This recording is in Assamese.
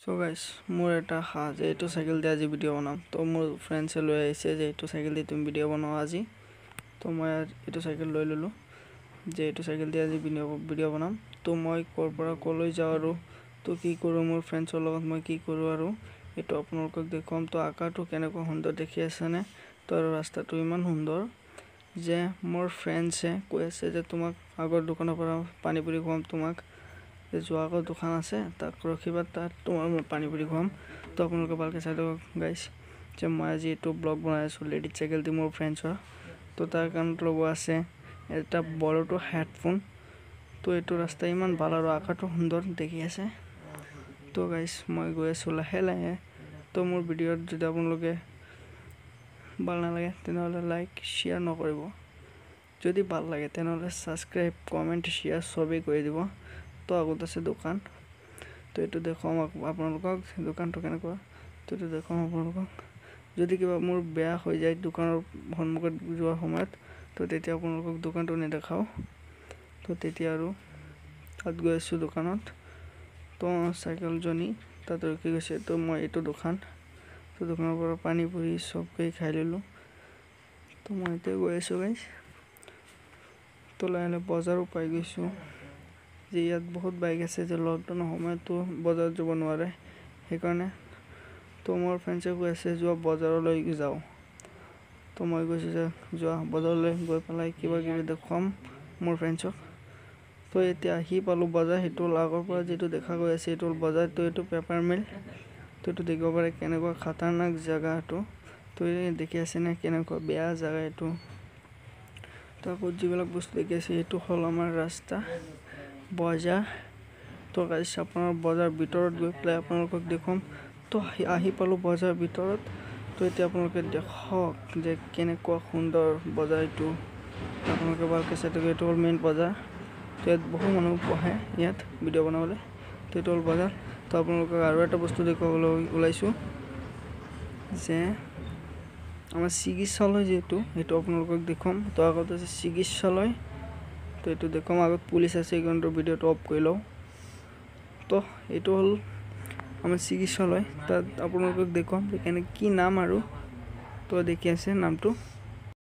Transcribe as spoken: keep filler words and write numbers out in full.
So guys, মোৰ এটা খাজ এইটো সাইকেল দি আজি ভিডিও বনাম তো মোৰ ফ্ৰেন্ডছে লৈ আহিছে যে এইটো সাইকেল দি তুমি ভিডিও বনাও আজি তো মই এইটো সাইকেল লৈ ললো যে এইটো সাইকেল দি আজি ভিডিও বনাম তো মই কৰ পৰা কলৈ যাও আৰু তো কি কৰো মোৰ ফ্ৰেন্ডছৰ লগত মই কি কৰো আৰু এটো আপোনালোকক দেখুৱাম তো আকাটো কেনেকৈ সুন্দৰ দেখি আছেনে তো ৰাস্তাটো ইমান সুন্দৰ যে মোৰ ফ্ৰেন্ডছে কৈ আছে যে তোমাক আগৰ দোকানৰ পৰা পানী পুৰি খুৱাম তোমাক যে যোৱাগৰ দোকান আছে তাক ৰখিবা তাত তোমাৰ পানী পুৰি খুৱাম তো আপোনালোকে ভালকে চাই লওক গাইস যে মই আজি এটো ব্লগ বনাই আছো লেডি সাইকেল দি মোৰ ফ্ৰেন্ডছৰ তো তাৰ কানত লগোৱা আছে এটা বড়টো হেডফোন তো এটো ৰাস্তা ইমান ভাল আৰু আকাটো সুন্দৰ দেখি আছে তো গাইস মই গৈ আছো লাহে লাহে তো মোৰ ভিডিওত যদি আপোনালোকে ভাল নালাগে তেনেহলে লাইক শেয়াৰ নকৰিব যদি ভাল লাগে তেনেহলে সাবস্ক্ৰাইব কমেন্ট শেয়াৰ সবে কৰি দিব তো আগত আছে দোকান তো এটো দেখাম আপোনালোকক দোকানটো কেনেকুৱা তো এটো দেখাম আপোনালোকক যদি কিবা মোৰ বেয়া হৈ যায় দোকানৰ সন্মুখত যোৱাৰ সময়ত তো তেতিয়া আপোনালোকক দোকানটো নেদেখাও তো তেতিয়া আৰু তাত গৈ আছো দোকানত তো সাইকেল জনি তাত ৰখি গৈছে তো মই এটো দোকান তো দোকানৰ পৰা পানী পুৰি সব কৈ খাই ললো তো মই এতিয়া গৈ আছো গাইস তো লাইনে বজাৰো পাই গৈছো যে ইয়াত বহুত বাইক আছে যে লকডাউনৰ সময়তো বজাৰ যাব নোৱাৰে সেইকাৰণে তো মোৰ ফ্ৰেন্ডছে কৈ আছে যোৱা বজাৰলৈ যাও তো মই কৈছো যে যোৱা বজাৰলৈ গৈ পেলাই কিবা কিবি দেখুৱাম মোৰ ফ্ৰেন্ডছক তো এতিয়া আহি পালো বজাৰ হেতু আগৰ পৰা যেটো দেখা গৈ আছে এটো বজাৰ তো এটো পেপাৰ মিল তো এটো দেখিব পাৰে কেনেকুৱা খতৰনাক জায়গা এটো তো দেখি আছে না কেনেকুৱা বেয়া জায়গা এটো তো যিবিলাক বস্তু দেখি আছে এটো হল আমাৰ ৰাস্তা বজাৰ তো গাইস আপোনাৰ বজাৰ ভিতৰত গৈ প্লে আপোনালোকক দেখুৱাম তো আহি পালো বজাৰ ভিতৰত তো এতিয়া আপোনালোকে দেখক যে কেনেকুৱা সুন্দৰ বজাৰ এটো আপোনালোকে ভালকে চাই থাকক এটো মেইন বজাৰ তো ইয়াত বহু মানুহ বহে ইয়াত ভিডিও বনাবলৈ তো এটো বজাৰ তো আপোনালোকক আৰু এটা বস্তু দেখুৱাবলৈ ওলাইছো যে আমাৰ চিকিৎসালয় যেটো এটো আপোনালোকক দেখুৱাম তো আগত আছে চিকিৎসালয় তো এটো দেখুৱাম আগত পুলিচ আছে এইখনটো ভিডিওটো অফ কৰি লও তো এটো হল আমাৰ চিকিৎসালয় তাত আপোনালোকক দেখুৱাম কেনে কি নাম আৰু তো দেখি আছে নামটো